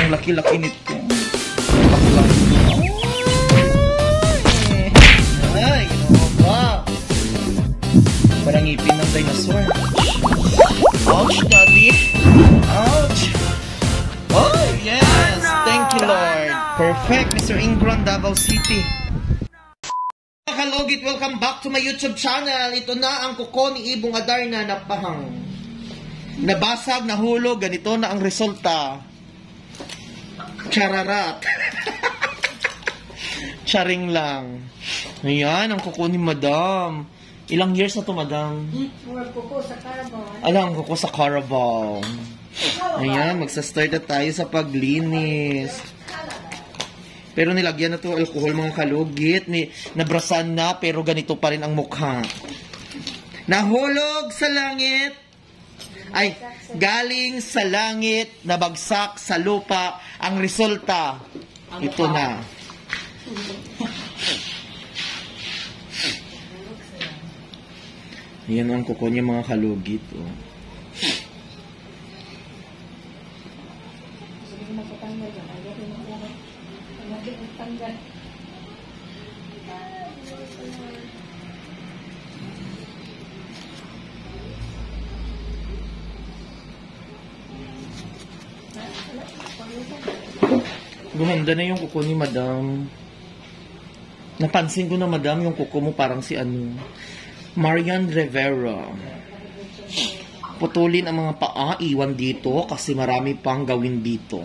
Ang laki-laki nito. Baklang. Ay, ginawa ba? Parang ngipin ng dinosaur. Ouch, daddy. Ouch. Oh, yes. Thank you, Lord. Perfect, Mr. Ingron, Davao City. Kalugit, welcome back to my YouTube channel. Ito na ang kuko ni Ibong Adarna na pahang. Nabasag, nahulog, ganito na ang resulta. Chararat. Charing lang. Ayan, ang kuko ni Madam. Ilang years na to, Madam? Kuko sa Carabao. Alam, kuko sa Carabao. Ayan, magsa-start na tayo sa paglinis. Pero nilagyan na to alcohol, mga kalugit. Nabrasan na, pero ganito pa rin ang mukha. Nahulog sa langit. Ay, galing sa langit, nabagsak sa lupa. Ang resulta, ito na. Ayan ang kuko niya, mga kalugit. Oh. Gumanda na yung kuko ni Madam. Napansin ko na, Madam, yung kuko mo parang si ano, Marian Rivera. Putulin ang mga paa, iwan dito kasi marami pang gawin dito.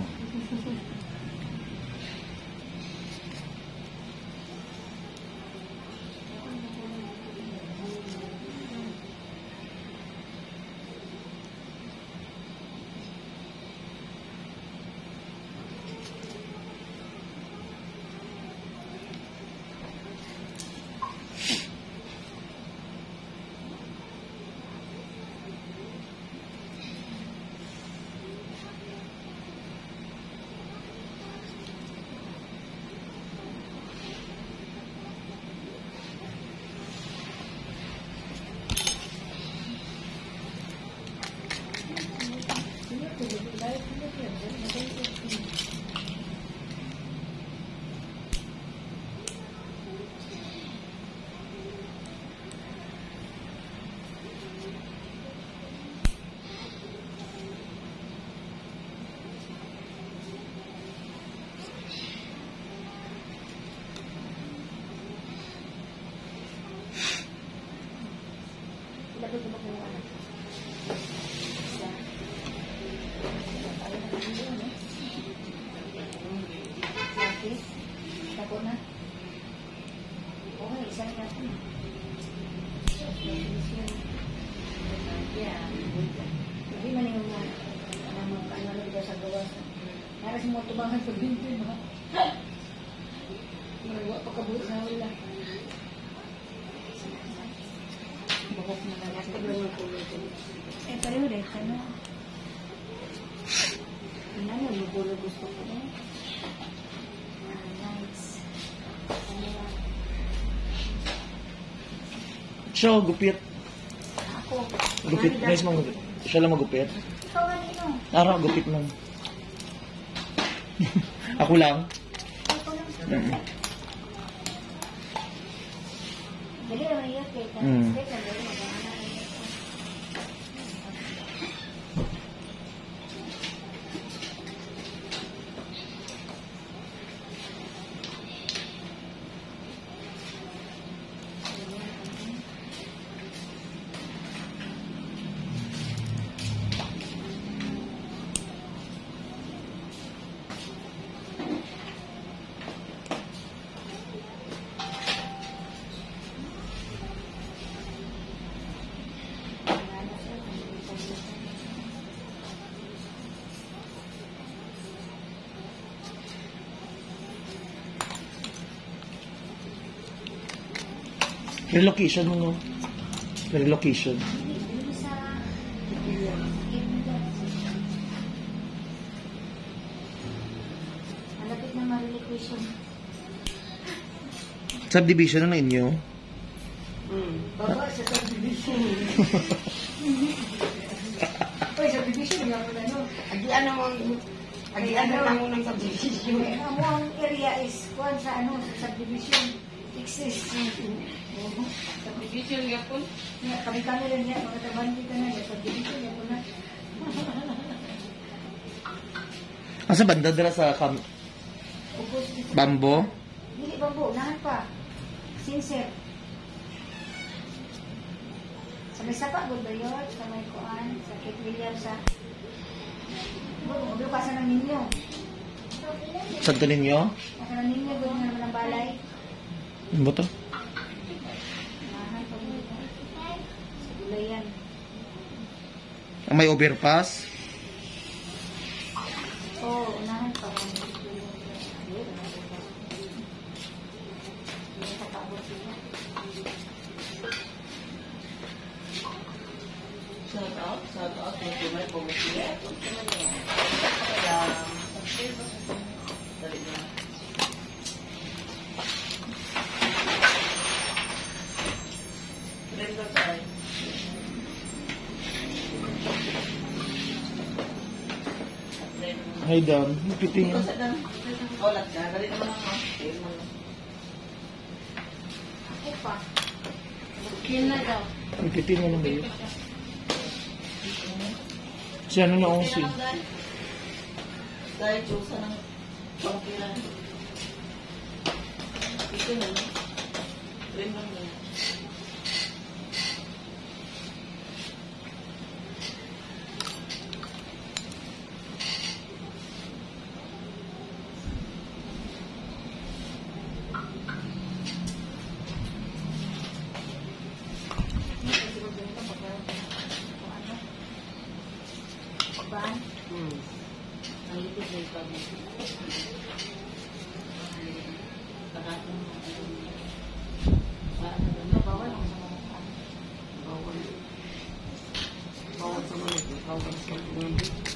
Siya, gupit. Ako. Gupit. Guys, siya lang magupit. Ikaw nga nino. Araw, gupit lang. Ako lang. Ako lang. Dali naman iya kay expect na dali magana. Relocation mo, no? Relocation. Malapit na ma-relocation. Subdivision na inyo? Baba sa subdivision. Uy, subdivision nga po na, no? Agian naman Agian na lang unang subdivision. Amo ang area is kuan sa ano sa subdivision exist. Subdivision yapon. Kami rin niya magtatrabaho kita na sa subdivision ya na. Asa banda dira sa Bambo? Dili bambo, nahan pa. Sincere. Sa may sapa, Budayot, sa may kuan, sa Kate William, sa... Lukasan ng ninyo. Santo Niño? Lukasan ng ninyo, doon naman ang balay. Ano ba to? Nahan pa mo. Sa Gulayan. Ang may overpass? Oo, unahan pa. Shout out. May pumisiya. Kaya, dali na. Rendo tayo. Ay, dam. Piting. Kasi na, ulat ka. Dali naman ako. Ako pa. Yun na daw. Piting na lang ba yun? Si ano na si? Dahil Diyosa ng pangkilan. Ito na. Rendo na. Baan? Ang lipid na ipag mo. Takatong Bawal ang mga mukha. bawal sa mga bawal sa mga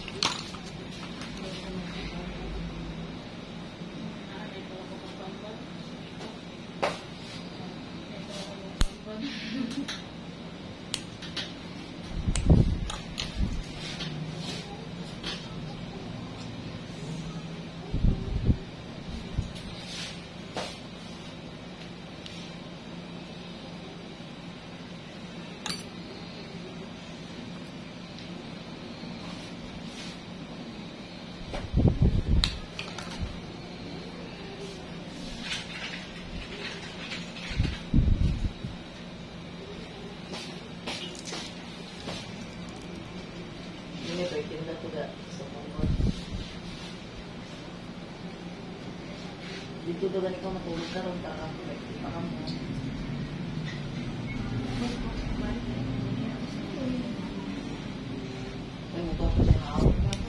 ini bagian datu gak semua dito daw ganito matulog ka ron para kamu ay mo ko sa ako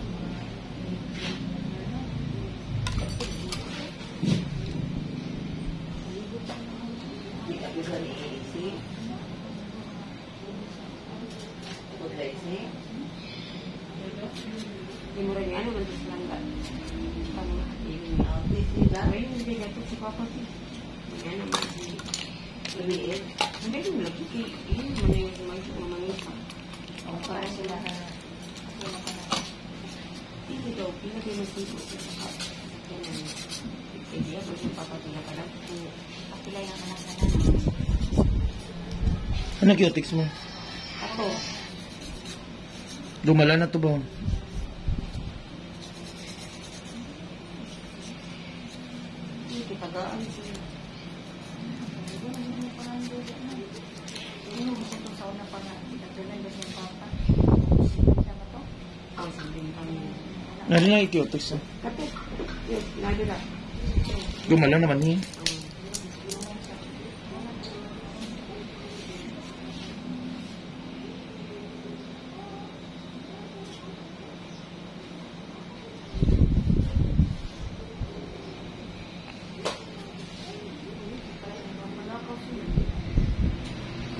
di ka bisa diisi pag isi Yung mura niya, ano man sa langga. Paano na? Ngayon, Hindi gato si Papa si. Yan naman si... lumiit. Hindi ko lagi kay... Yun, manayos naman sa mga manisa. O para sila na Hindi daw, pinagay mo sito sa saka. Hindi ako si Papa sila pala. kapilay ang anak na Ano cutics mo? Ako, Lumala na to ba? hindi tagaan siya. Ano gusto ko sa una pa na pinagdalan ba siyang papa? Siya ba to? Ang sabihin kami. Nari na cutics. Kato, yun, nadila. Lumala naman niya.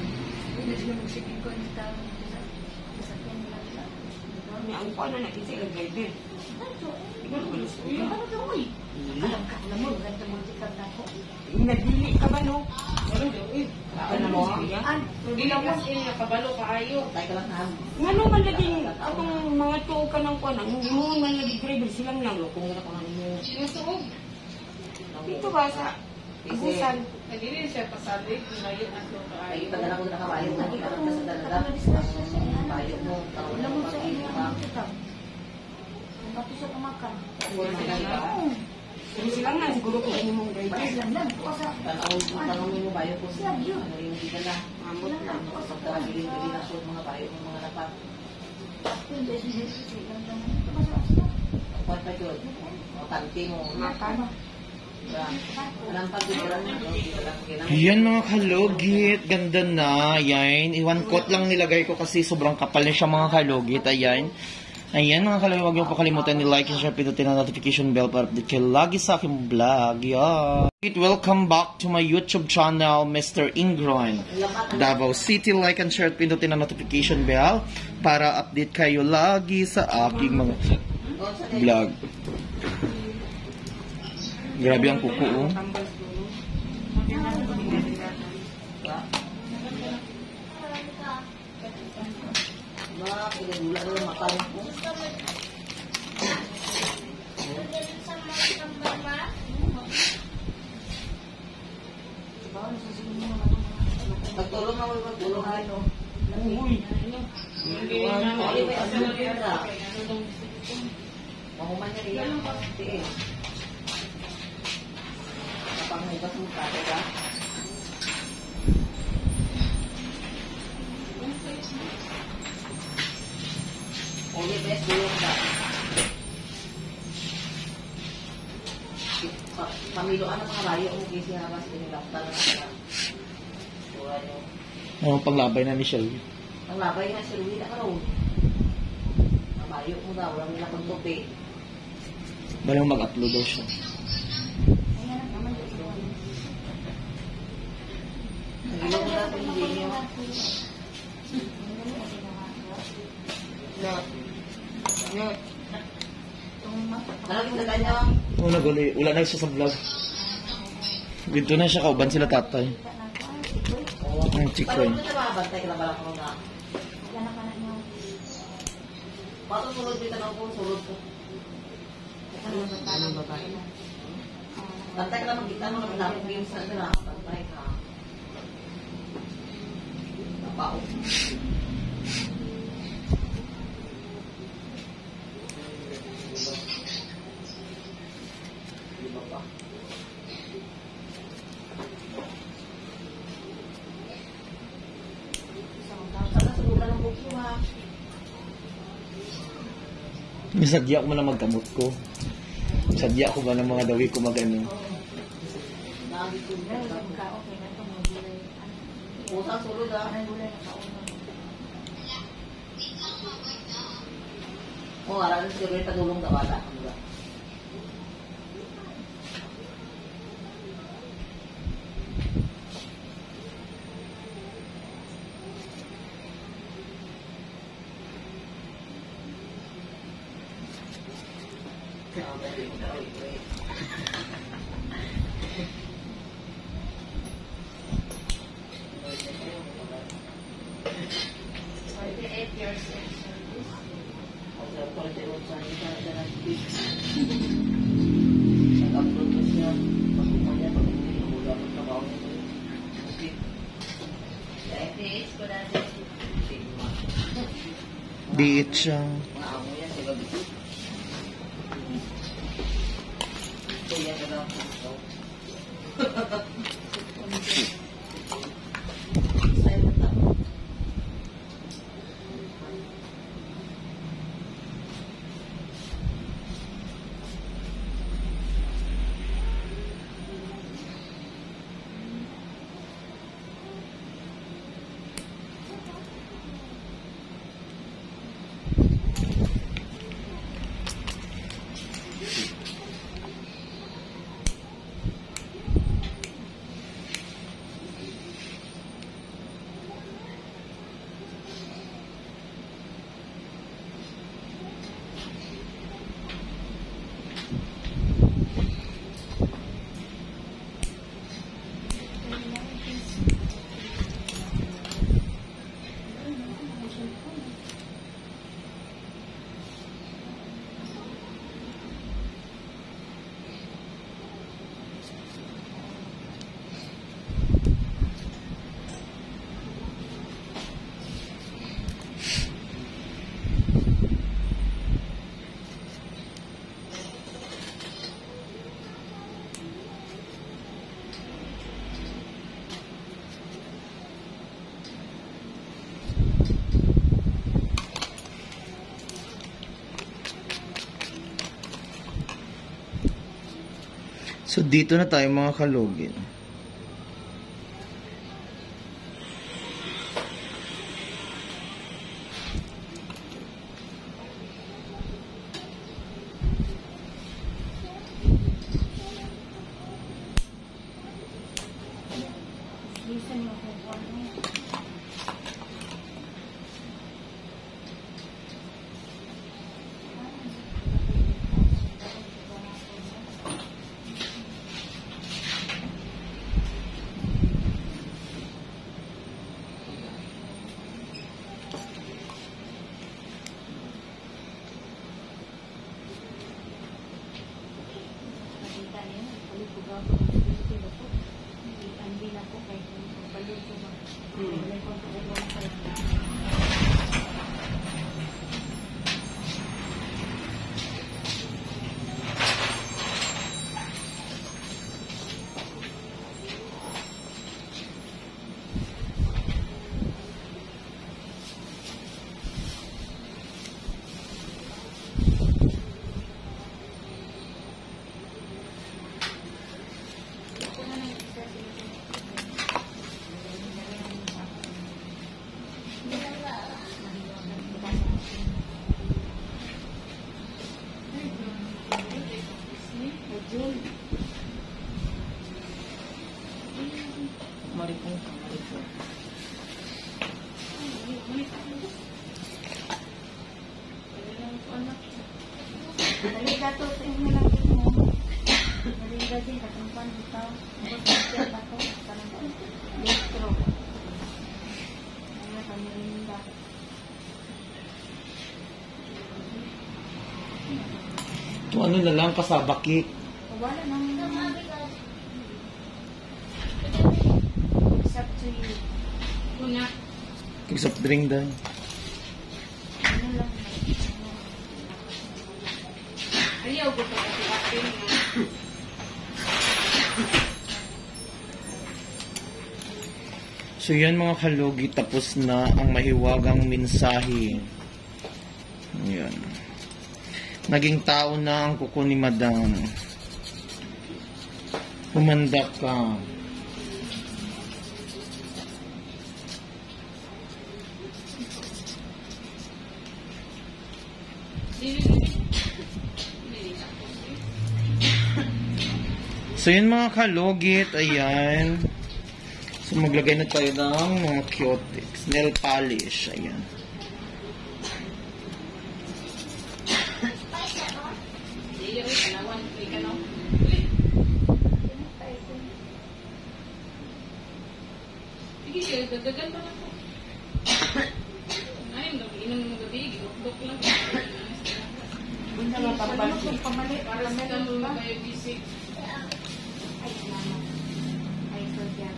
Hindi sila magsiging ko ang tao sa sasakyan nila. Ang paano na kasi driver. Ikaw na balis ko yun. Ano to, uy? Alam mo, ganito mo di ka na ko. Nagdili ka ba, no? Ano daw, eh. Ano mo? Hindi lang kasi kabalo kaayo. Tayo ka lang ha. Ngano man laging atong mga tuo ka ng kuan, hindi mo man lagi driver silang lang. Kung gano'n ko nga ninyo. Yung suog. Dito ba sa Agusan? Nagili siya pasabi kung layo na ito Ay, kaayo. padala ko na kabayo mo. Ikaw ka sa dalaga. Ang bayo mo. Tawag Alam mo mo sa inyo, pag-iba. ano ito? Ang batisok ang makan. Pero silang lang siguro kung ano mong driver. Pares lang lang. Kuasa. Tanongin mo bayo ko sa ano rin hindi ka na. Amot lang. Pagkakagilin na po mga bayo ng mga dapat. Yung desi desi lang lang. Ito ba sa Kuwan pa yun. O tanti mo. Makan. Alam pa dito lang. Ayan mga kalugit, ganda na. Ayan, iwan coat lang nilagay ko kasi sobrang kapal na siya mga kalugit. Ayan. Ayan mga kalugit, huwag niyo po kalimutan ni-like and share, pindutin ang notification bell para update kayo lagi sa aking vlog. Yeah. Welcome back to my YouTube channel, Mr. Ingron. Davao City, like and share, pindutin ang notification bell para update kayo lagi sa aking mga vlog. Grabe ang kuko, oh. Tambal siguro. Mga pinagula na yung makain ko. Pagtulong ako yung pagtulong ano. Uy. Oli may asin na. Mahuman niya rin. Tiin. Kapag may basuka, diba? Oli bes bulong ka. Pamiloan ng mga layo ang kasi habas pinilakta na sila. Buwan yung Ano panglabay na ni Shelby? ang labay nga si Rudy na karoon. Mabayo mo daw, walang nila kong tupi. Balang mag-upload daw siya. Ang ilaw mo daw kung hindi niyo. Nalaging na kanya. Oo, naguli. Wala na siya sa vlog. Dito na siya, kauban sila tatay. Ang chikoy. Parang na mabantay ka na ba lang ako na. Patusulod dito na ako, sulod ko. Ano ba ba? Bantay ka na magkita mo na pinapong games na sila. Bantay ka. Napao. Di ba pa? Sana sulutan ng bukyo ha. Sadya ko man na magkamot ko. Sadya ko ba ng mga dawi ko mag-ano. Nagit ko na. Okay na ito, mga gulay. Pusang sulod ha. Anong gulay na kauna? Oh, aralan si Rudy tagulong na wala. Nag-upload na siya. Pag-upload niya, pag hindi wala ang trabaho niya. Okay. Diit siya. Mga amo yan, sa gabi. So, yan na lang. Silent ako. So, dito na tayo mga kalugit. Listen mo kung ano. Nakita niyo, palipog ako. Palipog ako. Hindi na ako kahit palipog ko ba. Wala ko ito ko pala. Maripong ka, maripong. Naliga to, tingin mo lang din mo. Naliga din, katumpan dito. Nagpapasya pa to. Parang distro. Ano kami rinda. Ito ano na lang, kasabakik. Wala nang it's up to you. Kuna. Soft drink dahil. Ano lang. Ayaw ko pa kasi acting na. So yan mga kalugit, tapos na ang mahiwagang mensahe. Yan. Naging tao na ang kuko ni Madam. Humanda ka. So yun mga kalugit, ayan. So maglagay na tayo ng mga cutics, nail polish, ayan. Hindi yung kanawan. Ikanaw. Sige siya, dadagan pa lang po. Ngayon, inom ng gabi, gilok lang. Bunda mo pamalik. Para sa kanong kayo bisig. Ay, salamat. Ay, so dyan.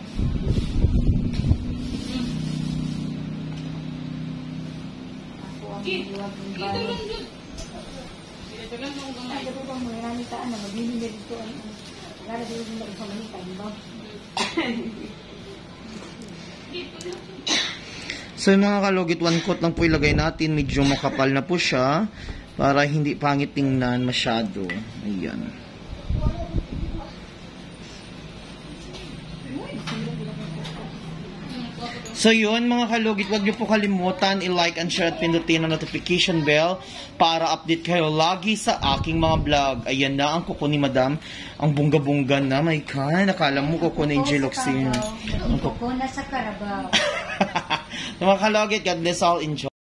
Ako ang liwag ng Dito bahay. lang dun. Dito lang ako Ay, gamay. ito ba mo, nanitaan na magbibili dito. Lalo dito na ipamanita, di ba? Dito lang. So yung mga kalugit, one coat lang po ilagay natin, medyo makapal na po siya, para hindi pangit tingnan masyado. Ayan. So yun mga kalugit, wag niyo po kalimutan i-like and share at pindutin ang notification bell para update kayo lagi sa aking mga vlog. Ayan na ang kuko ni Madam, ang bunga-bunga na, my God, nakala mo kuko ni Jiloxin. Ang kuko na sa Carabao. Mga kalugit, God bless all, enjoy.